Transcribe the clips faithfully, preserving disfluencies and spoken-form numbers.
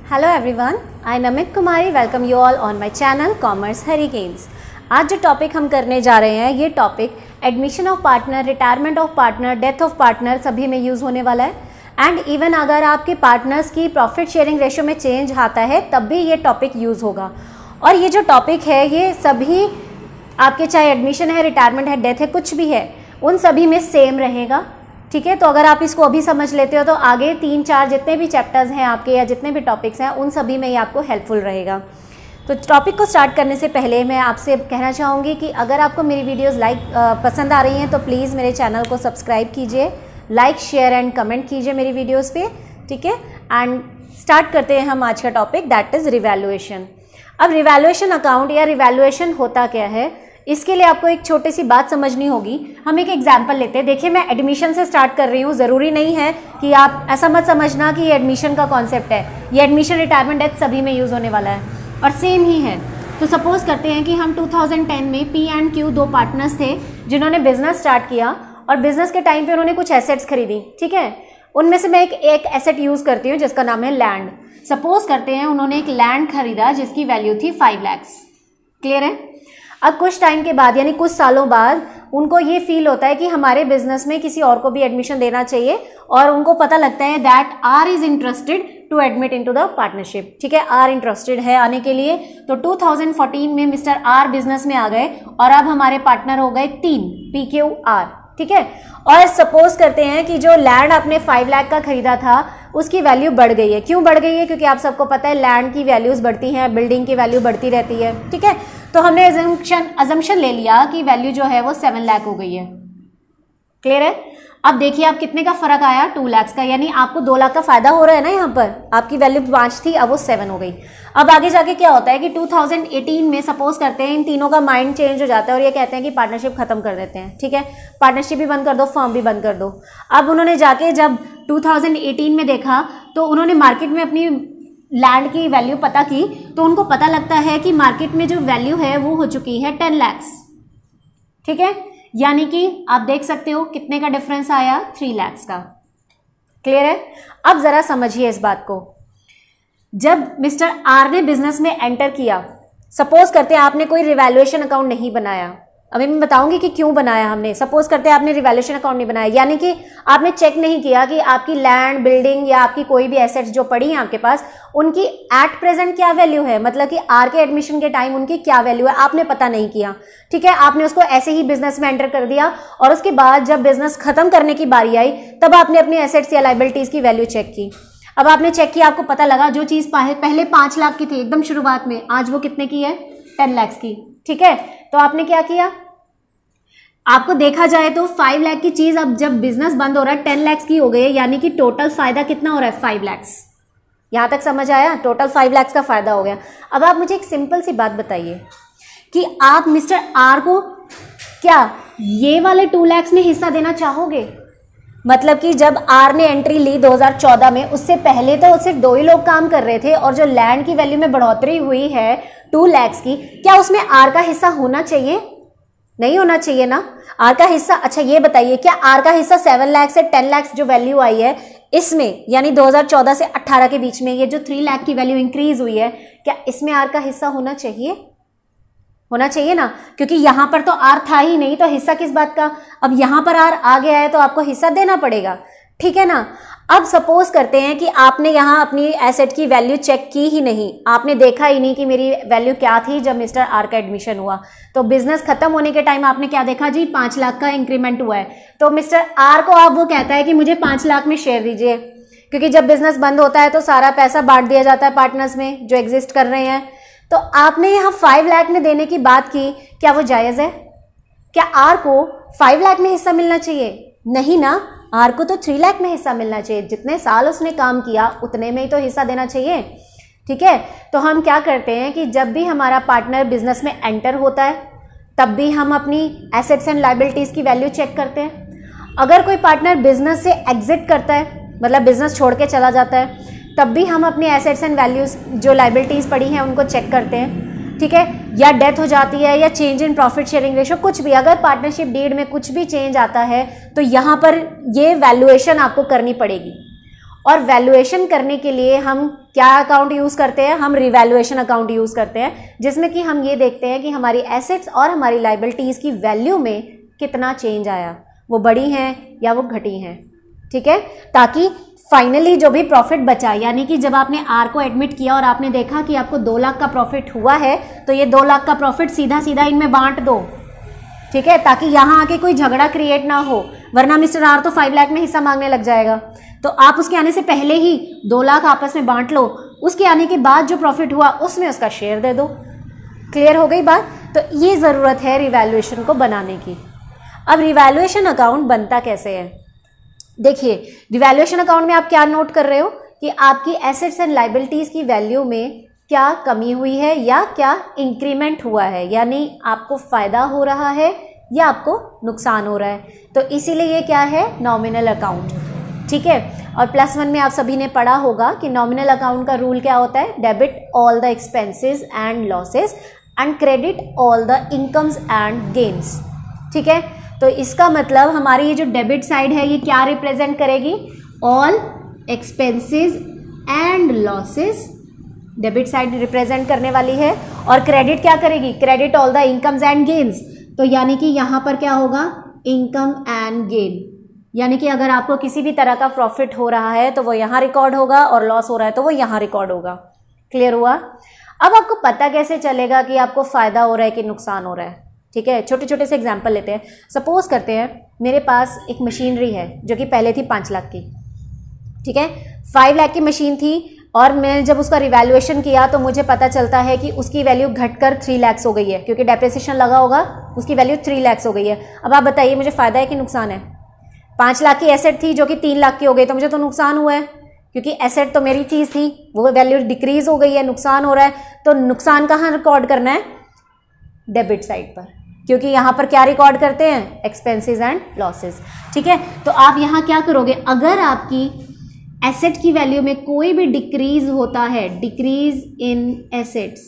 Hello everyone, I Namit Kumari welcome you all on my channel commerce hurricanes. आज जो topic हम करने जा रहे हैं ये topic admission of partner, retirement of partner, death of partner सभी में यूज़ होने वाला है। एंड इवन अगर आपके पार्टनर्स की प्रॉफिट शेयरिंग रेशियो में चेंज आता है तब भी ये टॉपिक यूज़ होगा। और ये जो टॉपिक है ये सभी आपके, चाहे एडमिशन है, रिटायरमेंट है, डेथ है, कुछ भी है, उन सभी में सेम रहेगा। ठीक है, तो अगर आप इसको अभी समझ लेते हो तो आगे तीन चार जितने भी चैप्टर्स हैं आपके या जितने भी टॉपिक्स हैं उन सभी में ये आपको हेल्पफुल रहेगा। तो टॉपिक को स्टार्ट करने से पहले मैं आपसे कहना चाहूँगी कि अगर आपको मेरी वीडियोस लाइक पसंद आ रही हैं तो प्लीज़ मेरे चैनल को सब्सक्राइब कीजिए, लाइक शेयर एंड कमेंट कीजिए मेरी वीडियोज़ पे। ठीक है, एंड स्टार्ट करते हैं हम आज का टॉपिक, दैट इज़ रिवैल्यूएशन। अब रिवैल्यूएशन अकाउंट या रिवैल्यूएशन होता क्या है, इसके लिए आपको एक छोटी सी बात समझनी होगी। हम एक एग्जाम्पल लेते हैं। देखिए, मैं एडमिशन से स्टार्ट कर रही हूँ, ज़रूरी नहीं है कि आप ऐसा मत समझना कि ये एडमिशन का कॉन्सेप्ट है। ये एडमिशन, रिटायरमेंट, डेथ सभी में यूज़ होने वाला है और सेम ही है। तो सपोज करते हैं कि हम टू थाउजेंड टेन में पी एंड क्यू दो पार्टनर्स थे जिन्होंने बिजनेस स्टार्ट किया और बिजनेस के टाइम पे उन्होंने कुछ एसेट्स खरीदी। ठीक है, उनमें से मैं एक एक एसेट यूज़ करती हूँ जिसका नाम है लैंड। सपोज करते हैं उन्होंने एक लैंड खरीदा जिसकी वैल्यू थी फाइव लैक्स। क्लियर है? अब कुछ टाइम के बाद यानी कुछ सालों बाद उनको ये फील होता है कि हमारे बिजनेस में किसी और को भी एडमिशन देना चाहिए और उनको पता लगता है that R is interested to admit into the partnership. ठीक है, आर इंटरेस्टेड है आने के लिए। तो टू थाउजेंड फोर्टीन में मिस्टर आर बिजनेस में आ गए और अब हमारे पार्टनर हो गए तीन, पी क्यू आर। ठीक है, और सपोज करते हैं कि जो लैंड आपने फाइव लाख का खरीदा था उसकी वैल्यू बढ़ गई है। क्यों बढ़ गई है? क्योंकि आप सबको पता है लैंड की वैल्यूज बढ़ती हैं, बिल्डिंग की वैल्यू बढ़ती रहती है। ठीक है, तो हमने अजम्पशन अजम्पशन ले लिया कि वैल्यू जो है वो सेवन लाख हो गई है। क्लियर है? अब देखिए आप कितने का फर्क आया, टू लाख का, यानी आपको दो लाख का फायदा हो रहा है ना। यहाँ पर आपकी वैल्यू पाँच थी, अब वो सेवन हो गई। अब आगे जाके क्या होता है कि टू थाउजेंड एटीन में सपोज करते हैं इन तीनों का माइंड चेंज हो जाता है और ये कहते हैं कि पार्टनरशिप खत्म कर देते हैं। ठीक है, पार्टनरशिप भी बंद कर दो, फर्म भी बंद कर दो। अब उन्होंने जाके जब टू थाउजेंड एटीन में देखा तो उन्होंने मार्केट में अपनी लैंड की वैल्यू पता की तो उनको पता लगता है कि मार्केट में जो वैल्यू है वो हो चुकी है टेन लैक्स। ठीक है, यानी कि आप देख सकते हो कितने का डिफरेंस आया, थ्री लैक्स का। क्लियर है? अब जरा समझिए इस बात को। जब मिस्टर आर ने बिजनेस में एंटर किया, सपोज करते हैं आपने कोई रिवैल्यूएशन अकाउंट नहीं बनाया। अभी मैं बताऊंगी कि क्यों बनाया हमने। सपोज करते हैं आपने रिवैल्यूएशन अकाउंट नहीं बनाया, यानी कि आपने चेक नहीं किया कि आपकी लैंड, बिल्डिंग या आपकी कोई भी एसेट्स जो पड़ी हैं आपके पास, उनकी एट प्रेजेंट क्या वैल्यू है, मतलब कि आर के एडमिशन के टाइम उनकी क्या वैल्यू है, आपने पता नहीं किया। ठीक है, आपने उसको ऐसे ही बिजनेस में एंटर कर दिया और उसके बाद जब बिजनेस खत्म करने की बारी आई तब आपने अपनी एसेट्स या लायबिलिटीज की वैल्यू चेक की। अब आपने चेक किया, आपको पता लगा जो चीज पहले पांच लाख की थी एकदम शुरुआत में, आज वो कितने की है, टेन लैक्स की। ठीक है, तो आपने क्या किया, आपको देखा जाए तो फाइव लाख की चीज अब जब बिजनेस बंद हो रहा है टेन लैक्स की हो गई है, यानी कि टोटल फायदा कितना हो रहा है, फाइव लैक्स। यहां तक समझ आया? टोटल फाइव लैक्स का फायदा हो गया। अब आप मुझे एक सिंपल सी बात बताइए कि आप मिस्टर आर को क्या ये वाले टू लैक्स में हिस्सा देना चाहोगे? मतलब कि जब आर ने एंट्री ली दो हज़ार चौदह में, उससे पहले तो सिर्फ दो ही लोग काम कर रहे थे और जो लैंड की वैल्यू में बढ़ोतरी हुई है टू लैक्स की, क्या उसमें आर का हिस्सा होना चाहिए? नहीं होना चाहिए ना आर का हिस्सा। अच्छा ये बताइए, क्या आर का हिस्सा सेवन लाख से टेन लाख जो वैल्यू आई है इसमें, यानी दो हज़ार चौदह से अठारह के बीच में ये जो थ्री लाख की वैल्यू इंक्रीज हुई है, क्या इसमें आर का हिस्सा होना चाहिए? होना चाहिए ना, क्योंकि यहां पर तो आर था ही नहीं, तो हिस्सा किस बात का। अब यहां पर आर आ गया है तो आपको हिस्सा देना पड़ेगा। ठीक है ना। अब सपोज करते हैं कि आपने यहां अपनी एसेट की वैल्यू चेक की ही नहीं, आपने देखा ही नहीं कि मेरी वैल्यू क्या थी जब मिस्टर आर का एडमिशन हुआ। तो बिजनेस खत्म होने के टाइम आपने क्या देखा जी, पांच लाख का इंक्रीमेंट हुआ है। तो मिस्टर आर को अब वो कहता है कि मुझे पांच लाख में शेयर दीजिए, क्योंकि जब बिजनेस बंद होता है तो सारा पैसा बांट दिया जाता है पार्टनर्स में जो एग्जिस्ट कर रहे हैं। तो आपने यहाँ फाइव लाख में देने की बात की, क्या वो जायज है? क्या आर को फाइव लाख में हिस्सा मिलना चाहिए? नहीं ना, आर को तो थ्री लाख में हिस्सा मिलना चाहिए। जितने साल उसने काम किया उतने में ही तो हिस्सा देना चाहिए। ठीक है, तो हम क्या करते हैं कि जब भी हमारा पार्टनर बिजनेस में एंटर होता है तब भी हम अपनी एसेट्स एंड लायबिलिटीज की वैल्यू चेक करते हैं। अगर कोई पार्टनर बिजनेस से एग्जिट करता है, मतलब बिजनेस छोड़ के चला जाता है, तब भी हम अपनी एसेट्स एंड वैल्यूज जो लायबिलिटीज पड़ी हैं उनको चेक करते हैं। ठीक है, या डेथ हो जाती है या change in profit sharing ratio, कुछ भी, अगर पार्टनरशिप डीड में कुछ भी चेंज आता है तो यहाँ पर ये वैल्यूएशन आपको करनी पड़ेगी। और वैल्यूएशन करने के लिए हम क्या अकाउंट यूज़ करते हैं, हम रिवैल्यूएशन अकाउंट यूज़ करते हैं, जिसमें कि हम ये देखते हैं कि हमारी एसेट्स और हमारी लाइबिलिटीज़ की वैल्यू में कितना चेंज आया, वो बढ़ी हैं या वो घटी हैं, ठीक है, ताकि फाइनली जो भी प्रॉफिट बचा, यानी कि जब आपने आर को एडमिट किया और आपने देखा कि आपको दो लाख का प्रॉफिट हुआ है, तो ये दो लाख का प्रॉफिट सीधा सीधा इनमें बांट दो, ठीक है, ताकि यहाँ आके कोई झगड़ा क्रिएट ना हो, वरना मिस्टर आर तो फाइव लाख में हिस्सा मांगने लग जाएगा। तो आप उसके आने से पहले ही दो लाख आपस में बांट लो, उसके आने के बाद जो प्रॉफिट हुआ उसमें उसका शेयर दे दो। क्लियर हो गई बात? तो ये ज़रूरत है रिवैल्यूएशन को बनाने की। अब रिवैल्यूएशन अकाउंट बनता कैसे है? देखिए, रिवैल्यूएशन अकाउंट में आप क्या नोट कर रहे हो कि आपकी एसेट्स एंड लाइबिलिटीज़ की वैल्यू में क्या कमी हुई है या क्या इंक्रीमेंट हुआ है, यानी आपको फ़ायदा हो रहा है या आपको नुकसान हो रहा है। तो इसीलिए ये क्या है, नॉमिनल अकाउंट, ठीक है। और प्लस वन में आप सभी ने पढ़ा होगा कि नॉमिनल अकाउंट का रूल क्या होता है, debit all the expenses and losses and credit all the incomes and gains, ठीक है। तो इसका मतलब हमारी ये जो डेबिट साइड है ये क्या रिप्रेजेंट करेगी, all expenses and losses, debit side represent करने वाली है, और क्रेडिट क्या करेगी, credit all the incomes and gains. तो यानी कि यहाँ पर क्या होगा, इनकम एंड गेन, यानी कि अगर आपको किसी भी तरह का प्रॉफिट हो रहा है तो वो यहाँ रिकॉर्ड होगा और लॉस हो रहा है तो वो यहाँ रिकॉर्ड होगा। क्लियर हुआ? अब आपको पता कैसे चलेगा कि आपको फ़ायदा हो रहा है कि नुकसान हो रहा है, ठीक है। छोटे छोटे से एग्जाम्पल लेते हैं। सपोज करते हैं मेरे पास एक मशीनरी है जो कि पहले थी पाँच लाख की, ठीक है, फाइव लाख की मशीन थी, और मैंने जब उसका रिवैल्यूएशन किया तो मुझे पता चलता है कि उसकी वैल्यू घटकर थ्री लैक्स हो गई है, क्योंकि डेप्रिसिएशन लगा होगा, उसकी वैल्यू थ्री लैक्स हो गई है। अब आप बताइए मुझे फ़ायदा है कि नुकसान है? पाँच लाख की एसेट थी जो कि तीन लाख की हो गई, तो मुझे तो नुकसान हुआ है, क्योंकि एसेट तो मेरी चीज़ थी, वो वैल्यू डिक्रीज हो गई है, नुकसान हो रहा है। तो नुकसान कहाँ रिकॉर्ड करना है, डेबिट साइड पर, क्योंकि यहाँ पर क्या रिकॉर्ड करते हैं, एक्सपेंसेस एंड लॉसेस, ठीक है। तो आप यहाँ क्या करोगे, अगर आपकी एसेट की वैल्यू में कोई भी डिक्रीज होता है, डिक्रीज इन एसेट्स,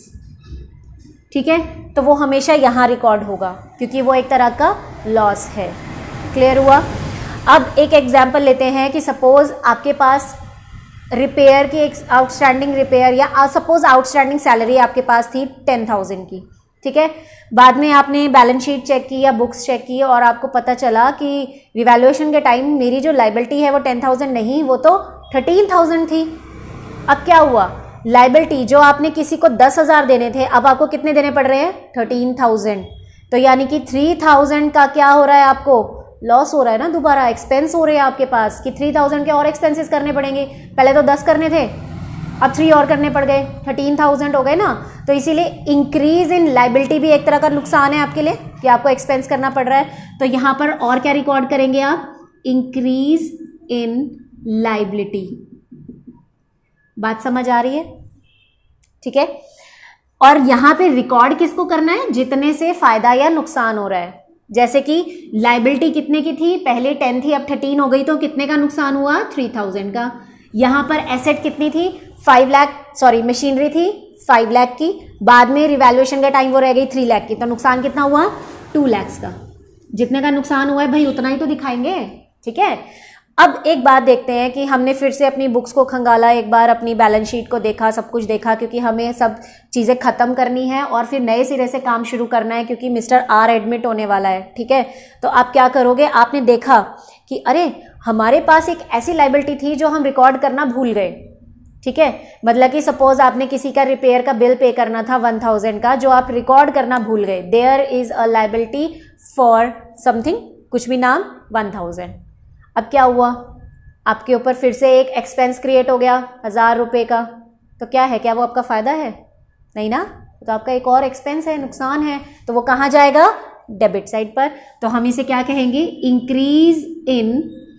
ठीक है, तो वो हमेशा यहाँ रिकॉर्ड होगा, क्योंकि वो एक तरह का लॉस है। क्लियर हुआ? अब एक एग्जांपल लेते हैं कि सपोज आपके पास रिपेयर की एक आउटस्टैंडिंग रिपेयर, या सपोज आउटस्टैंडिंग सैलरी आपके पास थी टेन थाउजेंड की, ठीक है। बाद में आपने बैलेंस शीट चेक की या बुक्स चेक की और आपको पता चला कि रिवैल्यूएशन के टाइम मेरी जो लाइबिलिटी है वो टेन थाउजेंड नहीं, वो तो थर्टीन थाउजेंड थी। अब क्या हुआ, लाइबिलिटी जो आपने किसी को दस हज़ार देने थे, अब आपको कितने देने पड़ रहे हैं, थर्टीन थाउजेंड। तो यानी कि थ्री थाउजेंड का क्या हो रहा है, आपको लॉस हो रहा है ना, दोबारा एक्सपेंस हो रहे हैं आपके पास, कि थ्री थाउजेंड के और एक्सपेंसेस करने पड़ेंगे। पहले तो दस करने थे, अब थ्री और करने पड़ गए, थर्टीन थाउजेंड हो गए ना। तो इसीलिए इंक्रीज इन लाइबिलिटी भी एक तरह का नुकसान है आपके लिए, कि आपको एक्सपेंस करना पड़ रहा है। तो यहाँ पर और क्या रिकॉर्ड करेंगे आप, इंक्रीज इन लाइबिलिटी। बात समझ आ रही है? ठीक है। और यहाँ पे रिकॉर्ड किसको करना है, जितने से फायदा या नुकसान हो रहा है। जैसे कि लाइबिलिटी कितने की थी, पहले टेन थी अब थर्टीन हो गई, तो कितने का नुकसान हुआ, थ्री थाउजेंड का। यहाँ पर एसेट कितनी थी, फाइव लाख, सॉरी मशीनरी थी फाइव लाख की, बाद में रिवैल्यूएशन का टाइम वो रह गई थ्री लाख की, तो नुकसान कितना हुआ, टू लैक्स का। जितने का नुकसान हुआ है भाई उतना ही तो दिखाएंगे, ठीक है। अब एक बात देखते हैं कि हमने फिर से अपनी बुक्स को खंगाला, एक बार अपनी बैलेंस शीट को देखा, सब कुछ देखा, क्योंकि हमें सब चीज़ें ख़त्म करनी है और फिर नए सिरे से काम शुरू करना है, क्योंकि मिस्टर आर एडमिट होने वाला है, ठीक है। तो आप क्या करोगे, आपने देखा कि अरे हमारे पास एक ऐसी लाइबिलिटी थी जो हम रिकॉर्ड करना भूल गए, ठीक है। मतलब कि सपोज आपने किसी का रिपेयर का बिल पे करना था वन थाउजेंड का, जो आप रिकॉर्ड करना भूल गए। There is a liability for something, कुछ भी नाम, वन थाउजेंड। अब क्या हुआ, आपके ऊपर फिर से एक एक्सपेंस क्रिएट हो गया हज़ार रुपये का। तो क्या है, क्या वो आपका फ़ायदा है, नहीं ना। तो आपका एक और एक्सपेंस है, नुकसान है, तो वो कहाँ जाएगा, डेबिट साइड पर। तो हम इसे क्या कहेंगे, इंक्रीज इन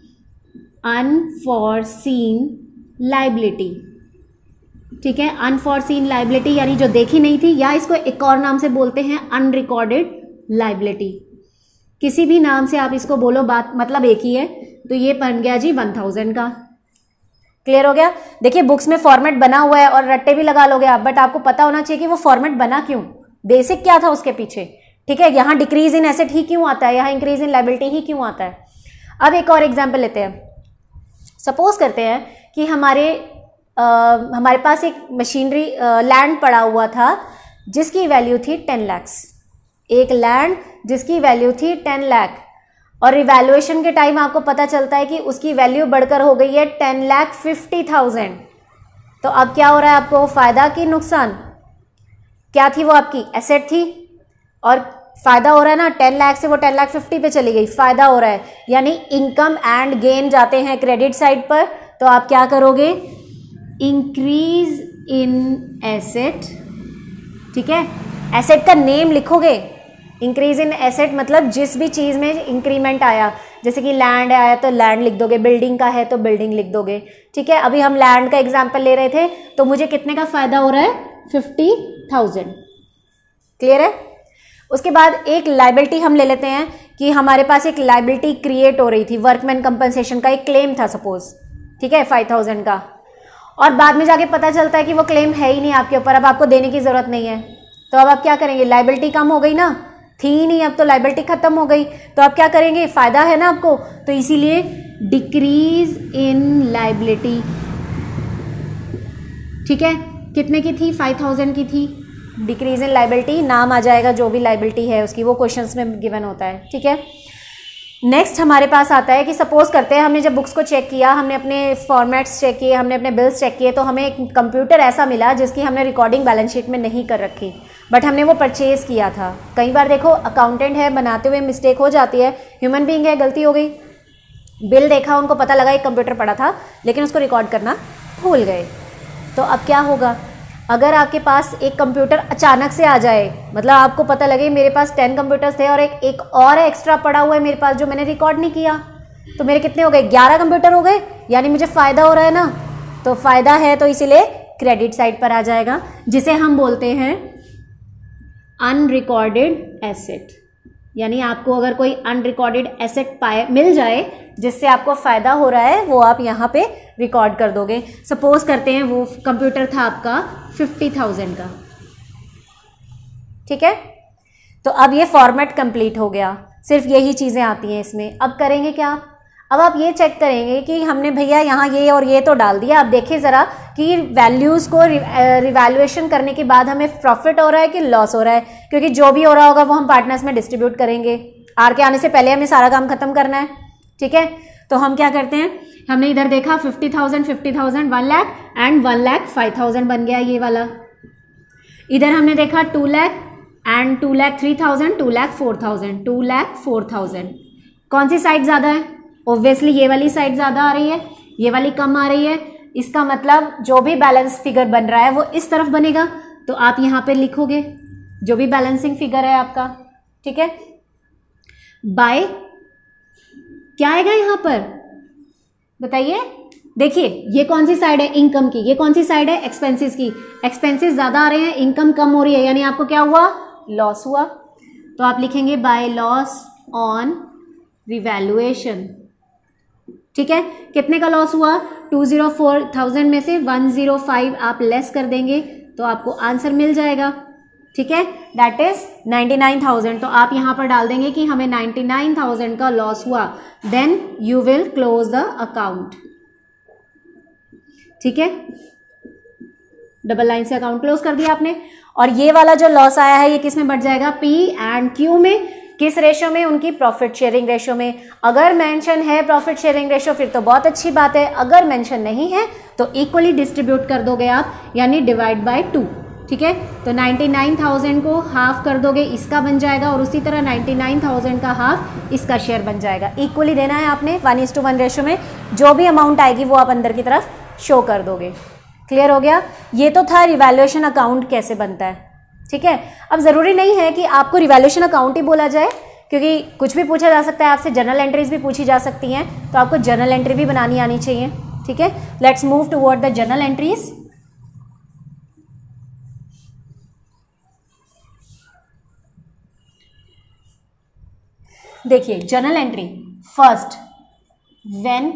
अनफॉरसीन लाइबिलिटी, ठीक है। अनफॉरसीन लाइबिलिटी यानी जो देखी नहीं थी, या इसको एक और नाम से बोलते हैं अनरिकॉर्डेड लाइबिलिटी। किसी भी नाम से आप इसको बोलो, बात मतलब एक ही है। तो ये बन गया जी वन थाउजेंड का। क्लियर हो गया। देखिए बुक्स में फॉर्मेट बना हुआ है और रट्टे भी लगा लोगे आप, बट आपको पता होना चाहिए कि वो फॉर्मेट बना क्यों, बेसिक क्या था उसके पीछे, ठीक है। यहाँ डिक्रीज इन एसेट ही क्यों आता है, यहाँ इंक्रीज इन लाइबिलिटी ही क्यों आता है। अब एक और एग्जाम्पल लेते हैं। सपोज करते हैं कि हमारे आ, हमारे पास एक मशीनरी लैंड पड़ा हुआ था जिसकी वैल्यू थी टेन लैक्स, एक लैंड जिसकी वैल्यू थी टेन लाख, और रिवैल्यूएशन के टाइम आपको पता चलता है कि उसकी वैल्यू बढ़कर हो गई है टेन लाख फिफ्टी थाउजेंड। तो अब क्या हो रहा है आपको, फ़ायदा कि नुकसान? क्या थी वो आपकी एसेट थी और फ़ायदा हो रहा है ना, टेन लाख से वो टेन लाख फिफ्टी पे चली गई, फ़ायदा हो रहा है, यानी इनकम एंड गेन जाते हैं क्रेडिट साइड पर। तो आप क्या करोगे, इंक्रीज इन एसेट, ठीक है, एसेट का नेम लिखोगे। इंक्रीज इन एसेट मतलब जिस भी चीज़ में इंक्रीमेंट आया, जैसे कि लैंड आया तो लैंड लिख दोगे, बिल्डिंग का है तो बिल्डिंग लिख दोगे, ठीक है। अभी हम लैंड का एग्जाम्पल ले रहे थे, तो मुझे कितने का फ़ायदा हो रहा है, फिफ्टी थाउजेंड। क्लियर है? उसके बाद एक लाइबिलिटी हम ले लेते हैं कि हमारे पास एक लाइबिलिटी क्रिएट हो रही थी, वर्कमैन कंपनसेशन का एक क्लेम था सपोज, ठीक है, फाइव थाउजेंड का, और बाद में जाके पता चलता है कि वो क्लेम है ही नहीं आपके ऊपर, अब आपको देने की ज़रूरत नहीं है। तो अब आप क्या करेंगे, लाइबिलिटी कम हो गई ना, थी ही नहीं, अब तो लाइबिलिटी खत्म हो गई, तो आप क्या करेंगे, फ़ायदा है ना आपको, तो इसीलिए डिक्रीज इन लाइबिलिटी, ठीक है। कितने की थी, फाइव थाउजेंड की थी, डिक्रीज इन लाइबिलिटी, नाम आ जाएगा जो भी लाइबिलिटी है उसकी, वो क्वेश्चंस में गिवन होता है, ठीक है। नेक्स्ट हमारे पास आता है कि सपोज करते हैं हमने जब बुक्स को चेक किया, हमने अपने फॉर्मेट्स चेक किए, हमने अपने बिल्स चेक किए, तो हमें एक कंप्यूटर ऐसा मिला जिसकी हमने रिकॉर्डिंग बैलेंस शीट में नहीं कर रखी, बट हमने वो परचेज़ किया था। कई बार देखो अकाउंटेंट है, बनाते हुए मिस्टेक हो जाती है, ह्यूमन बीइंग है, गलती हो गई, बिल देखा, उनको पता लगा एक कंप्यूटर पड़ा था लेकिन उसको रिकॉर्ड करना भूल गए। तो अब क्या होगा, अगर आपके पास एक कंप्यूटर अचानक से आ जाए, मतलब आपको पता लगे मेरे पास टेन कंप्यूटर्स थे और एक एक और एक्स्ट्रा पड़ा हुआ है मेरे पास जो मैंने रिकॉर्ड नहीं किया, तो मेरे कितने हो गए, ग्यारह कंप्यूटर हो गए, यानी मुझे फ़ायदा हो रहा है ना। तो फ़ायदा है तो इसीलिए क्रेडिट साइड पर आ जाएगा, जिसे हम बोलते हैं अनरिकॉर्डेड एसेट। यानी आपको अगर कोई अनरिकॉर्डेड एसेट पाए मिल जाए जिससे आपको फ़ायदा हो रहा है, वो आप यहाँ पे रिकॉर्ड कर दोगे। सपोज करते हैं वो कंप्यूटर था आपका फिफ्टी थाउजेंड का, ठीक है। तो अब ये फॉर्मेट कंप्लीट हो गया, सिर्फ यही चीज़ें आती हैं इसमें। अब करेंगे क्या, अब आप ये चेक करेंगे कि हमने भैया यहाँ ये और ये तो डाल दिया, अब देखिए ज़रा कि वैल्यूज़ को रिवैल्यूएशन करने के बाद हमें प्रॉफिट हो रहा है कि लॉस हो रहा है, क्योंकि जो भी हो रहा होगा वो हम पार्टनर्स में डिस्ट्रीब्यूट करेंगे। आर के आने से पहले हमें सारा काम खत्म करना है, ठीक है। तो हम क्या करते हैं, हमने इधर देखा fifty thousand fifty thousand one lakh and one lakh five thousand बन गया ये वाला। इधर हमने देखा two lakh and two lakh three thousand two lakh four thousand two lakh four thousand. कौन सी साइड ज़्यादा है, ऑब्वियसली ये वाली साइड ज़्यादा आ रही है, ये वाली कम आ रही है। इसका मतलब जो भी बैलेंस फिगर बन रहा है वो इस तरफ बनेगा, तो आप यहाँ पे लिखोगे जो भी बैलेंसिंग फिगर है आपका, ठीक है। बाय क्या आएगा यहाँ पर बताइए, देखिए ये कौन सी साइड है, इनकम की, ये कौन सी साइड है, एक्सपेंसेस की। एक्सपेंसेस ज़्यादा आ रहे हैं, इनकम कम हो रही है, यानी आपको क्या हुआ, लॉस हुआ। तो आप लिखेंगे बाय लॉस ऑन रिवैल्यूएशन, ठीक है। कितने का लॉस हुआ, टू जीरो फोर थाउजेंड में से वन जीरो फाइव आप लेस कर देंगे तो आपको आंसर मिल जाएगा, ठीक है, that is ninety nine thousand. तो आप यहाँ पर डाल देंगे कि हमें नाइन्टी नाइन थाउजेंड का लॉस हुआ, then you will close the account, ठीक है। डबल लाइन से अकाउंट क्लोज कर दिया आपने। और ये वाला जो लॉस आया है ये किस में बढ़ जाएगा, पी एंड क्यू में। किस रेशो में, उनकी प्रॉफिट शेयरिंग रेशो में। अगर मेंशन है प्रॉफिट शेयरिंग रेशो फिर तो बहुत अच्छी बात है, अगर मेंशन नहीं है तो इक्वली डिस्ट्रीब्यूट कर दोगे आप, यानी डिवाइड बाय टू, ठीक है। तो नाइन्टी नाइन थाउजेंड को हाफ कर दोगे, इसका बन जाएगा, और उसी तरह नाइन्टी नाइन थाउजेंड का हाफ इसका शेयर बन जाएगा। इक्वली देना है आपने, one is to one ratio में। जो भी अमाउंट आएगी वो आप अंदर की तरफ शो कर दोगे। क्लियर हो गया। ये तो था रिवैल्यूएशन अकाउंट कैसे बनता है, ठीक है। अब ज़रूरी नहीं है कि आपको रिवैल्यूएशन अकाउंट ही बोला जाए, क्योंकि कुछ भी पूछा जा सकता है आपसे, जर्नल एंट्रीज भी पूछी जा सकती हैं, तो आपको जर्नल एंट्री भी बनानी आनी चाहिए, ठीक है। Let's move toward the journal entries. देखिए journal entry first, when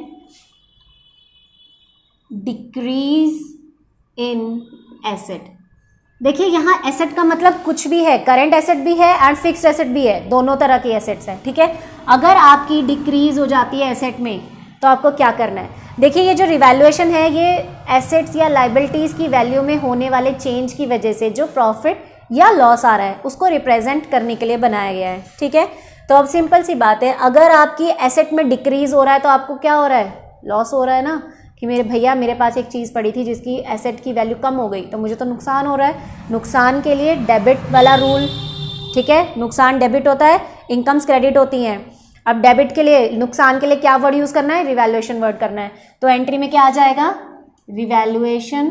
decrease in asset. देखिए यहाँ एसेट का मतलब कुछ भी है, करंट एसेट भी है एंड फिक्स्ड एसेट भी है, दोनों तरह की एसेट्स हैं, ठीक है। अगर आपकी डिक्रीज हो जाती है एसेट में तो आपको क्या करना है, देखिए ये जो रिवैल्यूएशन है ये एसेट्स या लाइबिलिटीज़ की वैल्यू में होने वाले चेंज की वजह से जो प्रॉफिट या लॉस आ रहा है उसको रिप्रेजेंट करने के लिए बनाया गया है, ठीक है। तो अब सिंपल सी बात है, अगर आपकी एसेट में डिक्रीज हो रहा है तो आपको क्या हो रहा है, लॉस हो रहा है ना, कि मेरे भैया मेरे पास एक चीज़ पड़ी थी जिसकी एसेट की वैल्यू कम हो गई तो मुझे तो नुकसान हो रहा है। नुकसान के लिए डेबिट वाला रूल, ठीक है, नुकसान डेबिट होता है, इनकम्स क्रेडिट होती हैं। अब डेबिट के लिए, नुकसान के लिए क्या वर्ड यूज़ करना है, रिवैल्यूएशन वर्ड करना है। तो एंट्री में क्या आ जाएगा, revaluation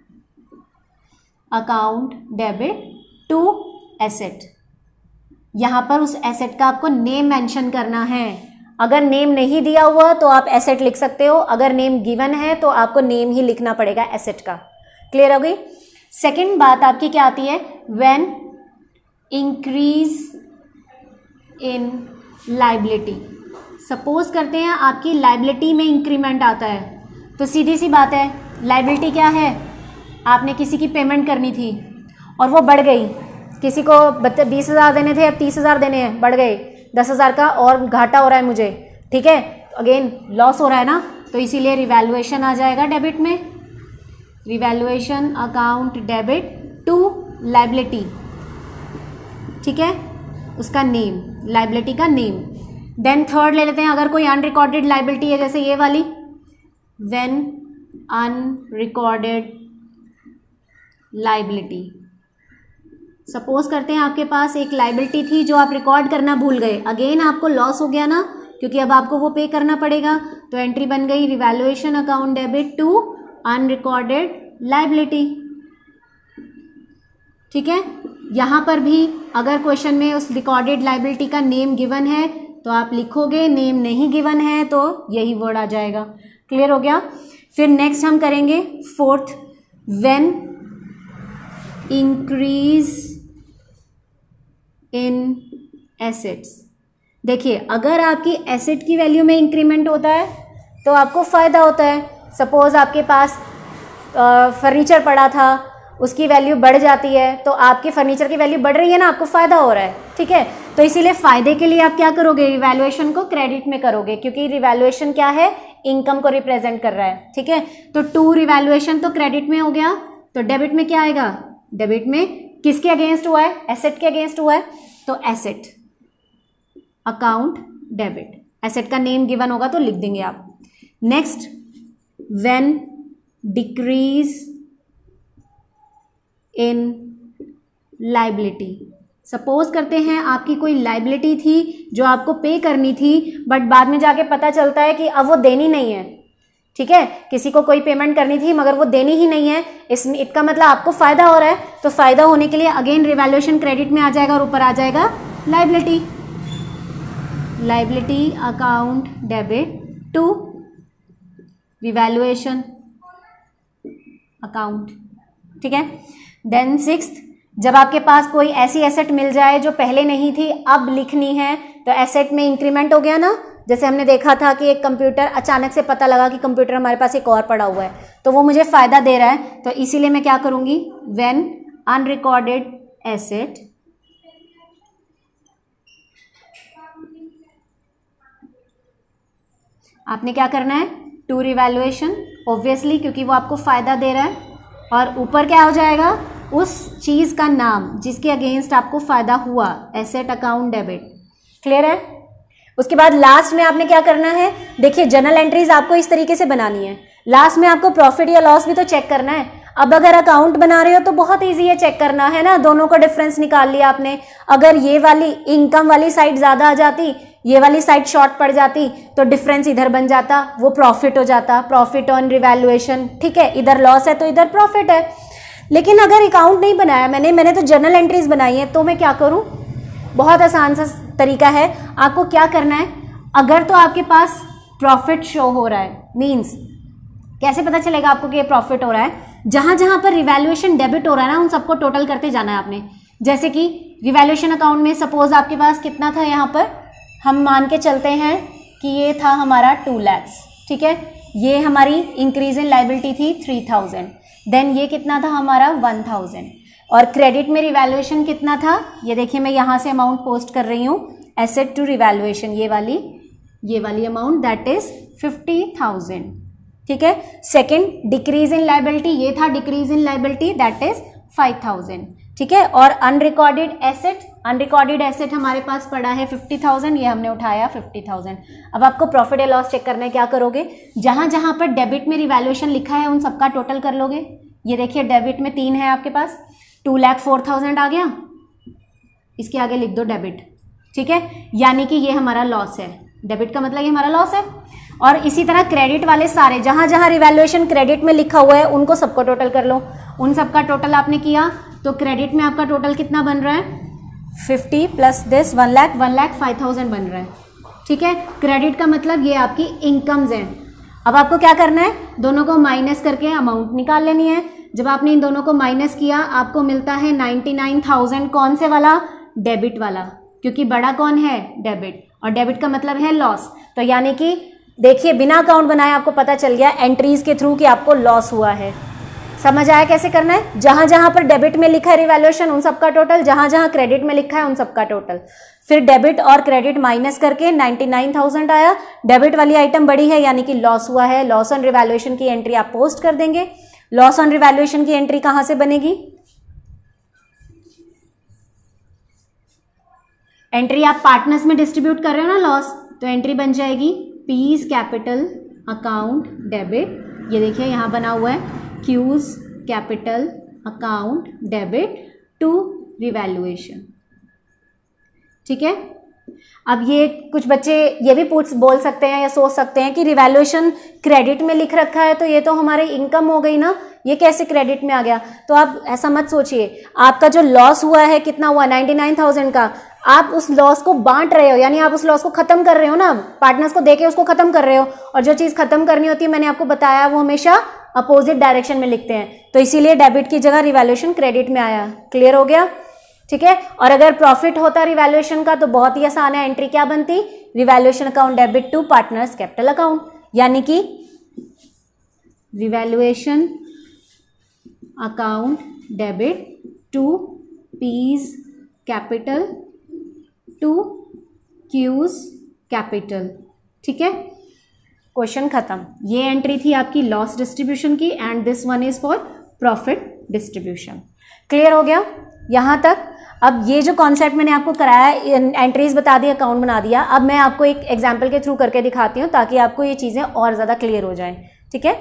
account debit to asset. यहाँ पर उस एसेट का आपको नेम मेंशन करना है। अगर नेम नहीं दिया हुआ तो आप एसेट लिख सकते हो, अगर नेम गिवन है तो आपको नेम ही लिखना पड़ेगा एसेट का। क्लियर हो गई। सेकंड बात आपकी क्या आती है, when increase in liability. Suppose करते हैं आपकी लाइबिलिटी में इंक्रीमेंट आता है तो सीधी सी बात है, लाइबिलिटी क्या है, आपने किसी की पेमेंट करनी थी और वो बढ़ गई, किसी को बीस हज़ार देने थे अब तीस हज़ार देने हैं, बढ़ गए, दस हज़ार का और घाटा हो रहा है मुझे, ठीक है, अगेन लॉस हो रहा है ना, तो इसीलिए रिवैल्यूएशन आ जाएगा डेबिट में, revaluation account debit to liability, ठीक है, उसका नेम, लाइबिलिटी का नेम। देन थर्ड ले लेते हैं, अगर कोई अनरिकॉर्डेड लाइबिलिटी है जैसे ये वाली, व्हेन अनरिकॉर्डेड लाइबिलिटी। सपोज करते हैं आपके पास एक लाइबिलिटी थी जो आप रिकॉर्ड करना भूल गए, अगेन आपको लॉस हो गया ना, क्योंकि अब आपको वो पे करना पड़ेगा, तो एंट्री बन गई revaluation account debit to unrecorded liability, ठीक है। यहाँ पर भी अगर क्वेश्चन में उस रिकॉर्डेड लाइबिलिटी का नेम गिवन है तो आप लिखोगे, नेम नहीं गिवन है तो यही वर्ड आ जाएगा। क्लियर हो गया। फिर नेक्स्ट हम करेंगे fourth, when increase in assets. देखिए अगर आपकी एसेट की वैल्यू में इंक्रीमेंट होता है तो आपको फ़ायदा होता है। सपोज़ आपके पास फर्नीचर पड़ा था, उसकी वैल्यू बढ़ जाती है तो आपके फर्नीचर की वैल्यू बढ़ रही है ना, आपको फ़ायदा हो रहा है, ठीक है। तो इसीलिए फ़ायदे के लिए आप क्या करोगे, रिवैल्यूएशन को क्रेडिट में करोगे, क्योंकि रिवैल्यूएशन क्या है, इनकम को रिप्रेजेंट कर रहा है, ठीक है। तो टू रिवैल्यूएशन तो क्रेडिट में हो गया, तो डेबिट में क्या आएगा, डेबिट में किसके अगेंस्ट हुआ है, एसेट के अगेंस्ट हुआ है, तो एसेट अकाउंट डेबिट, एसेट का नेम गिवन होगा तो लिख देंगे आप। Next, when decrease in liability. Suppose करते हैं आपकी कोई लाइबिलिटी थी जो आपको पे करनी थी, बट बाद में जाके पता चलता है कि अब वो देनी नहीं है, ठीक है, किसी को कोई पेमेंट करनी थी मगर वो देनी ही नहीं है, इसमें इसका मतलब आपको फ़ायदा हो रहा है, तो फ़ायदा होने के लिए अगेन रिवैल्यूएशन क्रेडिट में आ जाएगा और ऊपर आ जाएगा liability, liability account debit to revaluation account, ठीक है। देन सिक्स्थ, जब आपके पास कोई ऐसी एसेट मिल जाए जो पहले नहीं थी अब लिखनी है, तो एसेट में इंक्रीमेंट हो गया ना, जैसे हमने देखा था कि एक कंप्यूटर, अचानक से पता लगा कि कंप्यूटर हमारे पास एक और पड़ा हुआ है तो वो मुझे फ़ायदा दे रहा है, तो इसीलिए मैं क्या करूँगी, व्हेन अनरिकॉर्डेड एसेट आपने क्या करना है, टू रिवैल्यूएशन, ऑब्वियसली क्योंकि वो आपको फ़ायदा दे रहा है, और ऊपर क्या हो जाएगा, उस चीज़ का नाम जिसके अगेंस्ट आपको फ़ायदा हुआ, एसेट अकाउंट डेबिट। क्लियर है। उसके बाद लास्ट में आपने क्या करना है, देखिए जर्नल एंट्रीज आपको इस तरीके से बनानी है, लास्ट में आपको प्रॉफिट या लॉस भी तो चेक करना है। अब अगर अकाउंट बना रहे हो तो बहुत इजी है चेक करना, है ना, दोनों का डिफरेंस निकाल लिया आपने। अगर ये वाली इनकम वाली साइड ज़्यादा आ जाती, ये वाली साइड शॉर्ट पड़ जाती, तो डिफरेंस इधर बन जाता, वो प्रॉफिट हो जाता, प्रॉफिट ऑन रिवैल्यूएशन, ठीक है। इधर लॉस है तो इधर प्रॉफिट है। लेकिन अगर अकाउंट नहीं बनाया मैंने मैंने तो जर्नल एंट्रीज बनाई है, तो मैं क्या करूं, बहुत आसान सा तरीका है। आपको क्या करना है, अगर तो आपके पास प्रॉफिट शो हो रहा है, मींस कैसे पता चलेगा आपको कि ये प्रॉफिट हो रहा है, जहां जहां पर रिवैल्यूएशन डेबिट हो रहा है ना, उन सबको टोटल करते जाना है आपने। जैसे कि रिवैल्यूएशन अकाउंट में सपोज आपके पास कितना था, यहाँ पर हम मान के चलते हैं कि ये था हमारा टू लैक्स, ठीक है, ये हमारी इंक्रीज इन लाइबिलिटी थी थ्री थाउजेंड, देन ये कितना था हमारा वन थाउजेंड, और क्रेडिट में रिवैल्यूएशन कितना था, ये देखिए मैं यहाँ से अमाउंट पोस्ट कर रही हूँ, एसेट टू रिवैल्यूएशन, ये वाली ये वाली amount that is fifty thousand, ठीक है। सेकंड डिक्रीज इन लाइबिलिटी, ये था decrease in liability, that is five thousand, ठीक है। और अनरिकॉर्डेड एसेट, अनरिकॉर्डेड एसेट हमारे पास पड़ा है फिफ्टी थाउजेंड, ये हमने उठाया फिफ्टी थाउजेंड। अब आपको प्रॉफिट या लॉस चेक करना है, क्या करोगे, जहां जहां पर डेबिट में रिवैल्यूएशन लिखा है उन सबका टोटल कर लोगे। ये देखिए डेबिट में तीन है आपके पास, टू लैख फोर थाउजेंड आ गया, इसके आगे लिख दो डेबिट, ठीक है, यानी कि ये हमारा लॉस है, डेबिट का मतलब ये हमारा लॉस है। और इसी तरह क्रेडिट वाले सारे जहां जहां रिवैल्यूएशन क्रेडिट में लिखा हुआ है उनको सबको टोटल कर लो, उन सबका टोटल आपने किया तो क्रेडिट में आपका टोटल कितना बन रहा है, fifty plus this one lakh, one lakh five thousand बन रहा है, ठीक है। क्रेडिट का मतलब ये आपकी इनकम्स हैं। अब आपको क्या करना है, दोनों को माइनस करके अमाउंट निकाल लेनी है। जब आपने इन दोनों को माइनस किया आपको मिलता है नाइन्टी नाइन थाउजेंड, कौन से वाला, डेबिट वाला, क्योंकि बड़ा कौन है, डेबिट, और डेबिट का मतलब है लॉस। तो यानी कि देखिए बिना अकाउंट बनाए आपको पता चल गया एंट्रीज के थ्रू कि आपको लॉस हुआ है। समझ आया कैसे करना है, जहां जहां पर डेबिट में लिखा है रिवैल्यूएशन उन सबका टोटल, जहां जहां क्रेडिट में लिखा है उन सबका टोटल, फिर डेबिट और क्रेडिट माइनस करके नाइन्टी नाइन थाउजेंड आया। डेबिट वाली आइटम बड़ी है यानी कि लॉस हुआ है, लॉस ऑन रिवैल्यूएशन की एंट्री आप पोस्ट कर देंगे। लॉस ऑन रिवैल्यूएशन की एंट्री कहां से बनेगी, एंट्री आप पार्टनर्स में डिस्ट्रीब्यूट कर रहे हो ना लॉस, तो एंट्री बन जाएगी पीज कैपिटल अकाउंट डेबिट, ये देखिए यहां बना हुआ है Q's capital account debit to revaluation, ठीक है। अब ये कुछ बच्चे ये भी पूछ बोल सकते हैं या सोच सकते हैं कि रिवैल्यूएशन क्रेडिट में लिख रखा है तो ये तो हमारी इनकम हो गई ना, ये कैसे क्रेडिट में आ गया। तो आप ऐसा मत सोचिए, आपका जो लॉस हुआ है कितना हुआ, नाइन्टी नाइन थाउजेंड का, आप उस लॉस को बांट रहे हो, यानी आप उस लॉस को खत्म कर रहे हो ना, पार्टनर्स को देके उसको खत्म कर रहे हो। और जो चीज खत्म करनी होती है मैंने आपको बताया वो हमेशा अपोजिट डायरेक्शन में लिखते हैं, तो इसीलिए डेबिट की जगह रिवैल्यूएशन क्रेडिट में आया। क्लियर हो गया, ठीक है। और अगर प्रॉफिट होता रिवैल्यूएशन का तो बहुत ही आसान है, एंट्री क्या बनती, revaluation account debit to partners capital account, यानी कि revaluation account debit to P's capital to Q's capital, ठीक है। क्वेश्चन खत्म। ये एंट्री थी आपकी लॉस डिस्ट्रीब्यूशन की and this one is for profit distribution. Clear हो गया यहां तक। अब ये जो कॉन्सेप्ट मैंने आपको कराया, एंट्रीज बता दी, अकाउंट बना दिया, अब मैं आपको एक एग्जाम्पल के थ्रू करके दिखाती हूँ ताकि आपको ये चीज़ें और ज़्यादा क्लियर हो जाएं, ठीक है।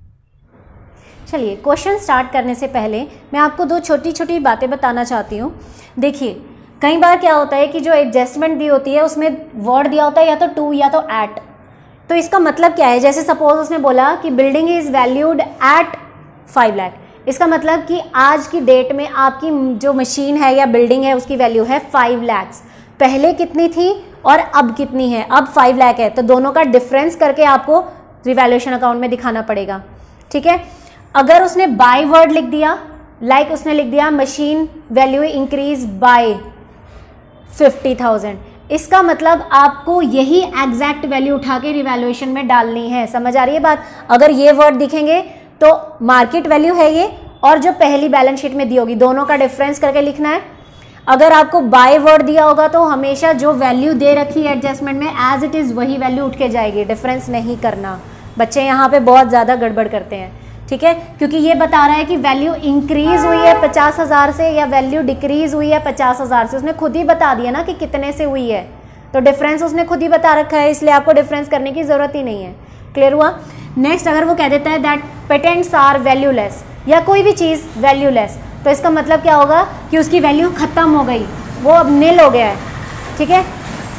चलिए क्वेश्चन स्टार्ट करने से पहले मैं आपको दो छोटी छोटी बातें बताना चाहती हूँ। देखिए कई बार क्या होता है कि जो एडजस्टमेंट दी होती है उसमें वर्ड दिया होता है या तो टू या तो एट, तो इसका मतलब क्या है, जैसे सपोज उसने बोला कि building is valued at five lakh, इसका मतलब कि आज की डेट में आपकी जो मशीन है या बिल्डिंग है उसकी वैल्यू है फाइव लैक्स, पहले कितनी थी और अब कितनी है, अब फाइव लाख है, तो दोनों का डिफरेंस करके आपको रिवैल्यूएशन अकाउंट में दिखाना पड़ेगा, ठीक है। अगर उसने बाय वर्ड लिख दिया, लाइक like उसने लिख दिया machine value increase by fifty thousand, इसका मतलब आपको यही एग्जैक्ट वैल्यू उठा के रिवैल्यूएशन में डालनी है। समझ आ रही है बात। अगर ये वर्ड दिखेंगे तो मार्केट वैल्यू है ये, और जो पहली बैलेंस शीट में दी होगी दोनों का डिफरेंस करके लिखना है। अगर आपको बाय वर्ड दिया होगा तो हमेशा जो वैल्यू दे रखी है एडजस्टमेंट में एज इट इज वही वैल्यू उठ के जाएगी, डिफरेंस नहीं करना। बच्चे यहाँ पे बहुत ज़्यादा गड़बड़ करते हैं, ठीक है, क्योंकि ये बता रहा है कि वैल्यू इंक्रीज हुई है पचास हज़ार से या वैल्यू डिक्रीज हुई है पचास हज़ार से, उसने खुद ही बता दिया ना कि कितने से हुई है, तो डिफरेंस उसने खुद ही बता रखा है, इसलिए आपको डिफरेंस करने की ज़रूरत ही नहीं है। क्लियर हुआ। नेक्स्ट अगर वो कह देता है दैट पेटेंट्स आर वैल्यूलेस, या कोई भी चीज़ वैल्यूलेस, तो इसका मतलब क्या होगा कि उसकी वैल्यू ख़त्म हो गई, वो अब निल हो गया है, ठीक है।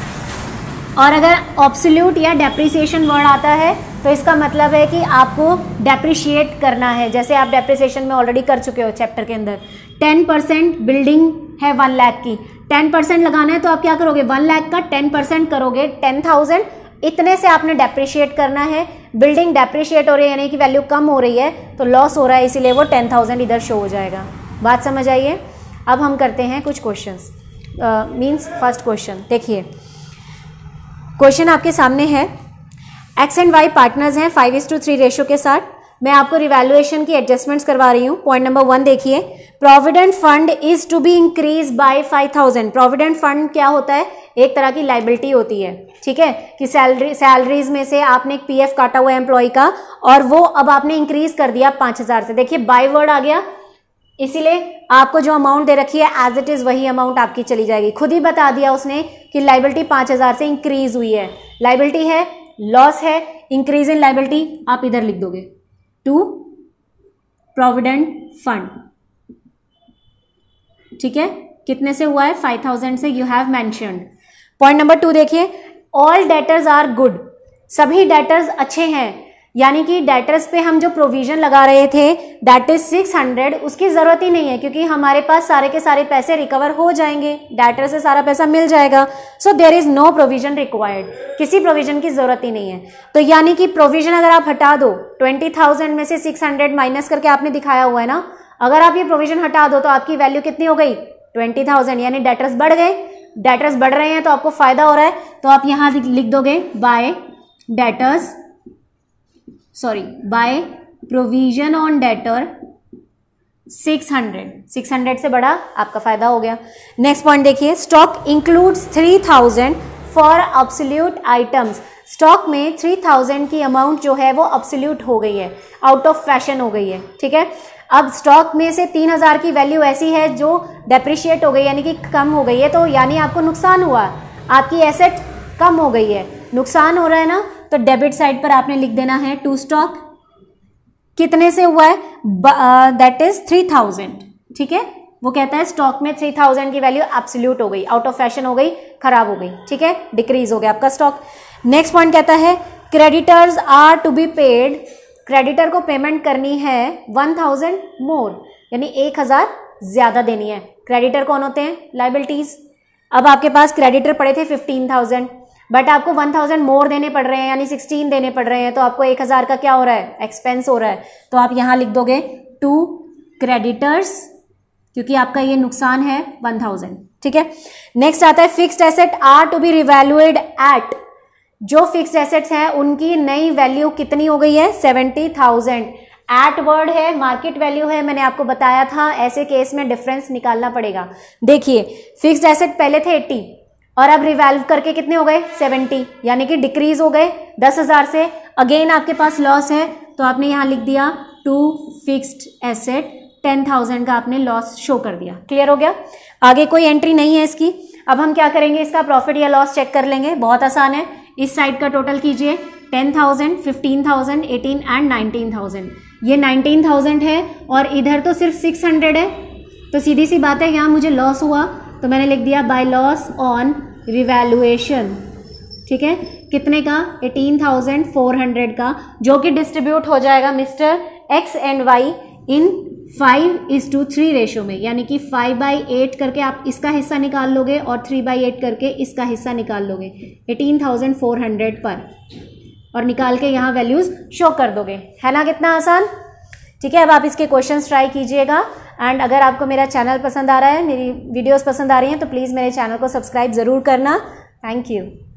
और अगर ऑब्सोल्यूट या डेप्रिसिएशन वर्ड आता है तो इसका मतलब है कि आपको डेप्रिशिएट करना है, जैसे आप डेप्रिसिएशन में ऑलरेडी कर चुके हो चैप्टर के अंदर। टेन परसेंट बिल्डिंग है वन लाख की, टेन परसेंट लगाना है तो आप क्या करोगे, वन लाख का टेन परसेंट करोगे, टेन थाउजेंड, इतने से आपने डेप्रिशिएट करना है। बिल्डिंग डेप्रिशिएट हो रही है यानी कि वैल्यू कम हो रही है तो लॉस हो रहा है, इसीलिए वो टेन थाउजेंड इधर शो हो जाएगा। बात समझ आइए। अब हम करते हैं कुछ क्वेश्चंस, मीन्स फर्स्ट क्वेश्चन देखिए। क्वेश्चन आपके सामने है, एक्स एंड वाई पार्टनर्स हैं five is to three ratio के साथ। मैं आपको रिवैल्यूएशन की एडजस्टमेंट्स करवा रही हूँ। पॉइंट नंबर वन देखिए, provident fund is to be increase by five thousand. Provident fund क्या होता है? एक तरह की लाइबिलिटी होती है, ठीक है, कि सैलरी सैलरीज में से आपने एक पीएफ काटा हुआ है एम्प्लॉय का और वो अब आपने इंक्रीज कर दिया पांच हजार से। देखिए बाय वर्ड आ गया, इसीलिए आपको जो अमाउंट दे रखी है एज इट इज वही अमाउंट आपकी चली जाएगी। खुद ही बता दिया उसने कि लाइबिलिटी पांच हजार से इंक्रीज हुई है। लाइबिलिटी है, लॉस है, इंक्रीज इन लाइबिलिटी आप इधर लिख दोगे टू प्रोविडेंट फंड, ठीक है। कितने से हुआ है? फाइव थाउजेंड से, you have mentioned. Point number two देखिए, ऑल डेटर्स आर गुड। सभी डेटर्स अच्छे हैं, यानी कि डेटर्स पे हम जो प्रोविजन लगा रहे थे दैट इज सिक्स हंड्रेड, उसकी जरूरत ही नहीं है क्योंकि हमारे पास सारे के सारे पैसे रिकवर हो जाएंगे, डेटर से सारा पैसा मिल जाएगा। So there is no provision required, किसी प्रोविजन की जरूरत ही नहीं है। तो यानी कि प्रोविजन अगर आप हटा दो, ट्वेंटी थाउजेंड में से सिक्स हंड्रेड माइनस करके आपने दिखाया हुआ है ना, अगर आप ये प्रोविजन हटा दो तो आपकी वैल्यू कितनी हो गई? ट्वेंटी थाउजेंड, यानी डेटर्स बढ़ गए। डेटर्स बढ़ रहे हैं तो आपको फायदा हो रहा है, तो आप यहां लिख दोगे by debtors sorry by provision on debtor six hundred. Six hundred से बड़ा आपका फायदा हो गया। नेक्स्ट पॉइंट देखिए, stock includes three thousand for absolute items. Stock में थ्री थाउजेंड की अमाउंट जो है वो अब्सोल्यूट हो गई है, आउट ऑफ फैशन हो गई है, ठीक है। अब स्टॉक में से तीन हजार की वैल्यू ऐसी है जो डेप्रिशिएट हो गई, यानी कि कम हो गई है, तो यानी आपको नुकसान हुआ, आपकी एसेट कम हो गई है, नुकसान हो रहा है ना, तो डेबिट साइड पर आपने लिख देना है टू स्टॉक। कितने से हुआ है? दैट इज थ्री थाउजेंड, ठीक है। वो कहता है स्टॉक में थ्री थाउजेंड की वैल्यू एब्सोल्यूट हो गई, आउट ऑफ फैशन हो गई, खराब हो गई, ठीक है, डिक्रीज हो गया आपका स्टॉक। नेक्स्ट पॉइंट कहता है creditors are to be paid. Creditor को पेमेंट करनी है वन थाउजेंड मोर, यानी एक हजार ज्यादा देनी है। क्रेडिटर कौन होते हैं? लाइबिलिटीज। अब आपके पास क्रेडिटर पड़े थे फिफ्टीन थाउजेंड, बट आपको वन थाउजेंड मोर देने पड़ रहे हैं, यानी सिक्सटीन देने पड़ रहे हैं, तो आपको एक हजार का क्या हो रहा है? एक्सपेंस हो रहा है। तो आप यहां लिख दोगे टू क्रेडिटर्स, क्योंकि आपका ये नुकसान है वन थाउजेंड, ठीक है। नेक्स्ट आता है fixed asset are to be revalued at. जो फिक्स्ड एसेट्स हैं उनकी नई वैल्यू कितनी हो गई है? Seventy thousand. एट वर्ड है, मार्केट वैल्यू है, मैंने आपको बताया था ऐसे केस में डिफरेंस निकालना पड़ेगा। देखिए फिक्स्ड एसेट पहले थे एट्टी और अब रिवैल्व करके कितने हो गए? सेवेंटी, यानी कि डिक्रीज हो गए दस हजार से। अगेन आपके पास लॉस है, तो आपने यहां लिख दिया to fixed asset, ten thousand का आपने लॉस शो कर दिया। क्लियर हो गया? आगे कोई एंट्री नहीं है इसकी। अब हम क्या करेंगे, इसका प्रॉफिट या लॉस चेक कर लेंगे, बहुत आसान है। इस साइड का टोटल कीजिए, ten thousand, fifteen thousand, eighteen and nineteen thousand. ये नाइनटीन थाउजेंड है और इधर तो सिर्फ सिक्स हंड्रेड है, तो सीधी सी बात है यहाँ मुझे लॉस हुआ, तो मैंने लिख दिया बाय लॉस ऑन रिवैल्यूएशन, ठीक है। कितने का? एटीन थाउजेंड फोर हंड्रेड का, जो कि डिस्ट्रीब्यूट हो जाएगा mister X and Y in five is to three ratio में, यानी कि फाइव बाई एट करके आप इसका हिस्सा निकाल लोगे और थ्री बाई एट करके इसका हिस्सा निकाल लोगे एटीन थाउजेंड फोर हंड्रेड पर, और निकाल के यहाँ वैल्यूज शो कर दोगे। है ना कितना आसान? ठीक है, अब आप इसके क्वेश्चंस ट्राई कीजिएगा। एंड अगर आपको मेरा चैनल पसंद आ रहा है, मेरी वीडियोस पसंद आ रही हैं, तो प्लीज़ मेरे चैनल को सब्सक्राइब ज़रूर करना। Thank you.